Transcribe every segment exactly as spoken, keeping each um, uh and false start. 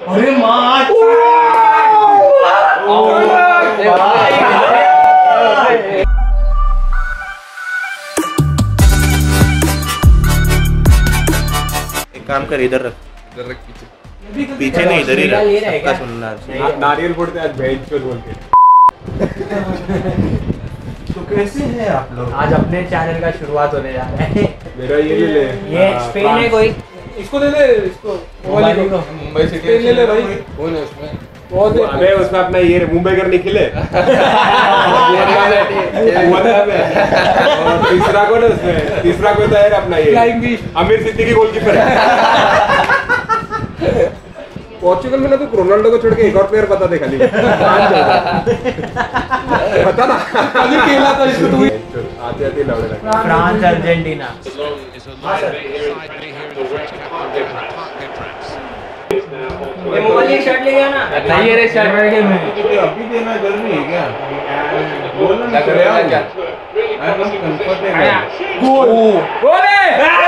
अरे माँ एक काम कर, इधर रख, इधर रख पीछे। पीछे नहीं, इधर ही रख, सबका सुनना है। नारियल फोड़ते आज भेज को बोल के। तो कैसे हैं आप लोग? आज अपने चैनल का शुरुआत होने जा रहा है। मेरा ये ले ले, ये स्पेन है कोई, इसको ले ले, इसको मुंबई सिटी ले ले भाई। कौन है उसमें? बहुत अबे उसमें अपना ये मुंबई कर निकले। तीसरा कौन है उसमें? तीसरा कोई तो है अपना ये आमिर सिद्दीकी गोलकीपर है। पोर्चुगल में ना तो रोनाल्डो को छोड़ के एक और प्लेयर बता दे खाली। बता ना अभी खेला था इसको तू। आते आते लौड़े लगे। France Argentina. ये मोबाइल की शर्ट ले गया ना? नहीं ये रे शर्ट मेरे के में। अभी देना जरूरी है क्या? बोलना क्या? गोल गोल है।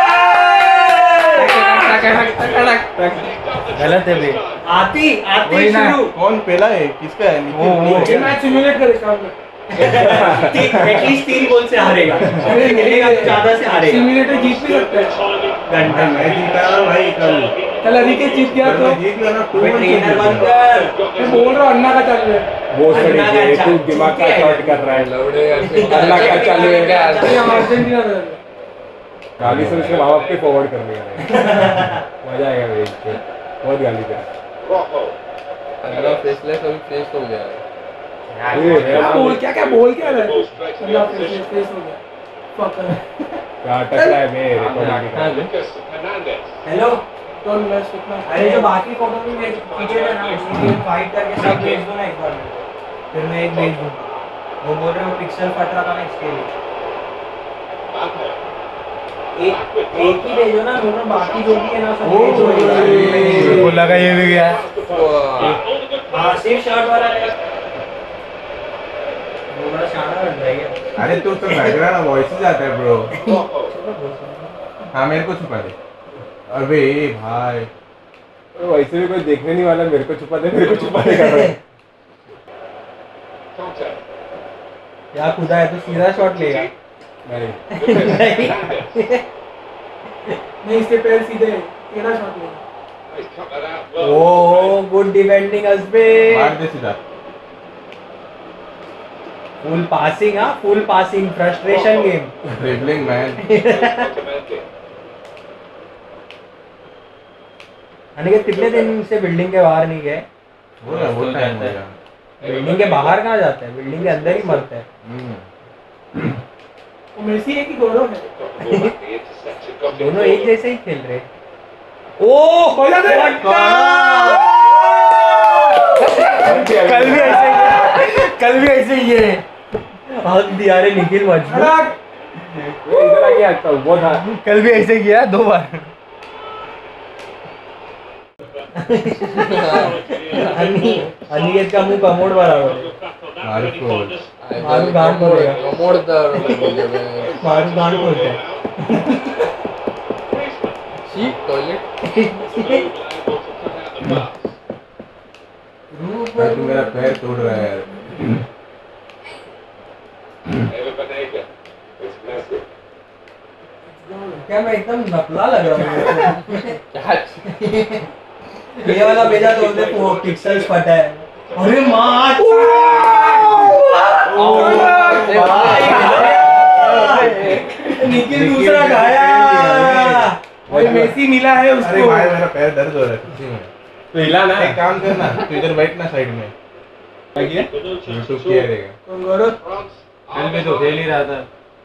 गलत है बे। आती आती शुरू। कौन पहला है? किसका है? ये मैच सिमुलेट कर काम में। एटलीस्ट तीन गोल से हारेगा। अरे मिलेगा तो ज्यादा से हारेगा। सिमुलेटर जीत भी सकता है। घंटा मैं जीता भाई कल। कल अरिके जीत गया तो जीत गया ना। ट्रेनर बनकर मैं बोल रहा हूँ अन्ना का चल रहा है। बहुत सही है, तू दिमाग का शॉट कर रहा है। अन्ना का चालू है क्या? अर्जेंटीना गाली से उसके माँ बाप के फॉरवर्ड कर दिया। मजा आएगा भाई, बहुत गाली कर। अल्लाह फेसलेस अभी फेस हो गया है। क्या बोल क्या क्या बोल क्या रहा है? अल्लाह फेस फेस हो गया। क्या टकरा है बे रिकॉर्डिंग का। हेलो कौन मैच कितना? अरे जो बाकी फोटो भी मेरे पीछे है ना, उसकी फाइट करके सब भेज दो ना एक बार में, फिर मैं एक भेज दूँ। वो बोल रहे हो पिक्सल फट रहा था ना इसके लिए। एक एक ही भेजो ना, दोनों बाकी जो भी है ना सब भेजो। वो लगा ये भी गया। हाँ सिर्फ शर्ट वाला है। वो बड़ा शानदार बन रहा है। अरे तू तो बैकग्राउंड वॉइस आता है ब्रो। हाँ मेरे को छुपा दे। अबे भाई वैसे भी कोई देखने नहीं वाला, मेरे को छुपा दे मेरे को छुपा दे कर रहा है। क्या खुदा है, तो सीधा शॉट लेगा। नहीं नहीं नहीं इसके पैर सीधे तेरा शॉट लेगा। ओ गुड डिफेंडिंग हस्बे। मार दे सीधा। फुल पासिंग, हाँ full passing, frustration game. Dribbling man. Aniket कितने दिन से बिल्डिंग के बाहर नहीं गए? वो ना वो टाइम हो गया। बिल्डिंग के बाहर कहाँ जाते हैं, बिल्डिंग के अंदर ही मरते हैं। वो मेसी है कि गौरव है? दोनों एक जैसे ही खेल रहे। ओ बोला दे। कल भी ऐसे ही है, कल भी ऐसे ही है। हक दिया रे निखिल मजबूत। इधर आके आता हूँ बहुत हाँ। कल भी ऐसे किया दो बार। अनिकेत का मुंह कमोड बराबर है। मारू को मारू गांड बोलेगा। कमोड दर मारू गांड बोलते हैं। शी टॉयलेट। भाई तू मेरा पैर तोड़ रहा है यार। क्या मैं एकदम नकला लग रहा हूँ? ये वाला भेजा तो उसने वो पिक्सल्स फटा है। अरे माँ निखिल दूसरा खाया। भाई मेसी मिला है उसको। अरे भाई मेरा पैर दर्द हो रहा है सच्ची में। तो हिला ना। एक काम करना, तू इधर बैठ ना साइड में। क्या किया? यूट्यूब किया रहेगा। कौन गौरव? खेल में तो खेल ही रहा था।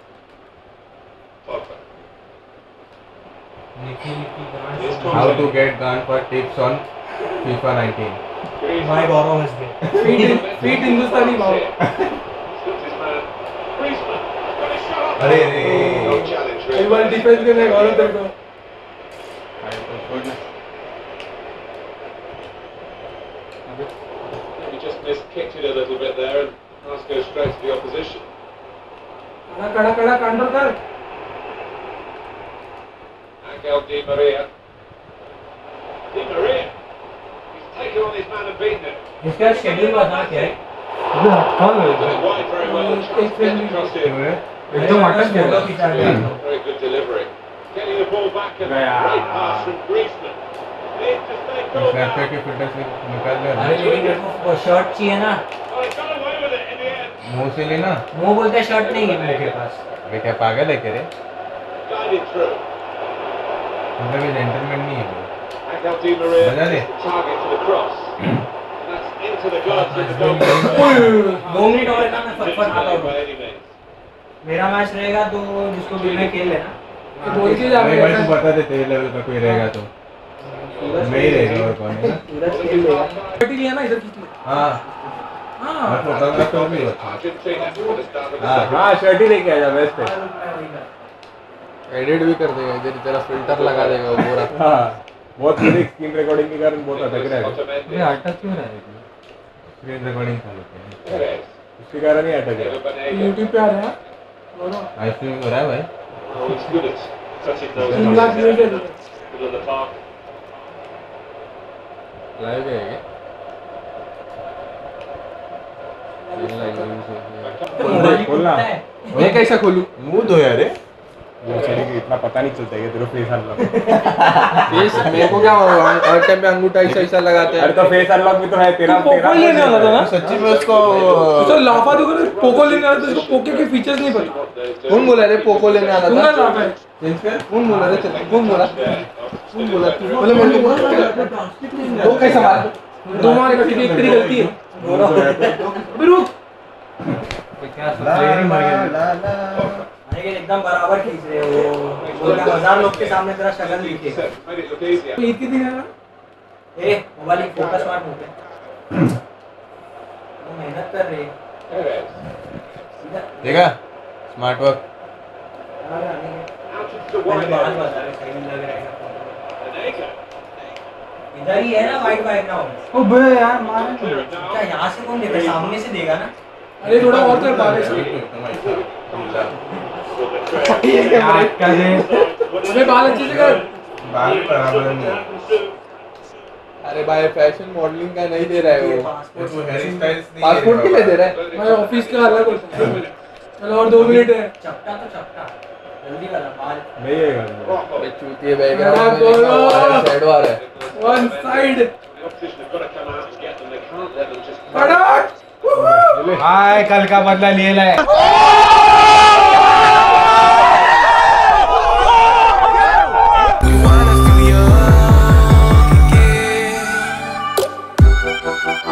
How to get gun for tips on FIFA nineteen? भाई गौरव हंस गए। फीट फीट हिंदुस्तानी भाव। अरे रे एक बार डिफेंस करने गौरव तेरे को। He just missed, kicked it a little bit there, and let's go straight to the opposition. कड़ा कड़ा कड़ा कांडो कर। Angel Di Maria. Di Maria. He's taken on his man and beaten him. इसका शेड्यूल बता क्या है? कौन है Put it wide very well. Tries to get across here. एकदम अटक गया फोटो खिंचा लिया था। Very good delivery. Getting the ball back and Yeah. great pass from Griezmann. Needs to stay cool snap now. के फिल्टर से निकाल ले अरे लेकिन मेरे को शर्ट चाहिए ना, Oh, he got away with it in the end. मुंह से लेना। वो बोलता है शर्ट नहीं है मेरे पास। अबे क्या पागल है क्या रे? Guided through. मतलब ये जेंटलमैन नहीं है वो। Angel Di Maria बजा दे। is the target for the cross. And that's into the gloves of the goalkeeper. दो मिनट और है ना, मैं फटफट आता हूँ। By any means. मेरा मैच रहेगा तो जिसको भी मैं खेल लेना। बोल के जा भाई भाई तू बता दे तेरे लेवल का कोई रहेगा तो। मैं ही रहेगा और कौन है? सूरज खेल लेगा। शर्ट लिया ना, इधर खींच ले। हाँ। हाँ मैं फोटोग्राफर भी होता हूँ। Argentina for the start of the हाँ। second. हाँ शर्ट ही लेके आजा बेस्ट है। एडिट भी कर देगा इधर तेरा फिल्टर लगा देगा वो पूरा। हाँ बहुत मेरी स्क्रीन रिकॉर्डिंग के कारण बहुत अटक रहा है। Otamendi. अटक क्यों रहा है? स्क्रीन रिकॉर्डिंग कर लेते हैं। Perez. उसके कारण ही अटक रहा है। Diego Banega. यूट्यूब पे आ रहा है। आइसक्रीम हो रहा है भाई। Oh, he's good at touching those तीन lakh crosses. Minute Middle of the park. Live है क्या? तीन लाइव खोलना। मैं कैसा खोलूं? मुंह धो यार रे। बेचारे को इतना पता नहीं चलता है कि तेरे फेस अनलॉक। फेस मेरे को क्या हर टाइम पे अंगूठा ऐसा ऐसा लगाते हैं। अरे तो फेस अनलॉक भी तो है तेरा। पोको तेरा लेने वाला था ना? सच्ची में उसको तो लाफा देखो ना, पोको लेने वाला तो इसको पोके के फीचर्स नहीं पता। कौन बोला रे पोको लेने आना तुमने था? लाफा है। चेंज कर। कौन बोला रे? चल कौन बोला? कौन बोला? तू बोले मेरे को वो कैसा मारा? दो मारेगा ठीक है, एक तेरी गलती है। अबे रुक। क्या सुसाइड मर गया। लेकिन एकदम बराबर खींच रहे हो। बोलता हजार लोग के सामने तेरा शक्ल दिखे। Made it look easier. एक ही दिन है ना? ए मोबाइल फोकस मार मुंह पे। वो मेहनत कर रहे हैं। Perez. सीधा देखा? Smart work. आगे आने के। Out into the मैंने wide बाहर area. बता रहे सही लग रहा है। Banega. इधर ही है ना वाइट बैकग्राउंड। अबे यार मार। Clear it now. क्या यहाँ से कौन देगा? सामने से देगा ना। अरे थोड़ा और कर पा रहे अबे बाल अच्छे से कर। बाल बराबर नहीं। अरे भाई फैशन मॉडलिंग का नहीं दे रहा है वो। वो हेयर स्टाइल्स नहीं। पासपोर्ट के लिए दे रहा है। मैं ऑफिस का अलग होता है। चलो और दो मिनट है। चपटा तो चपटा। जल्दी वाला बाल। नहीं है गाना। अबे चूतिए बैकग्राउंड में लिखा हुआ है शैडो आ रहा है। One side. The opposition have got to come out and get them. They can't let them just. फटाक। हाय कल का बदला लिए लाए। We wanna feel young again.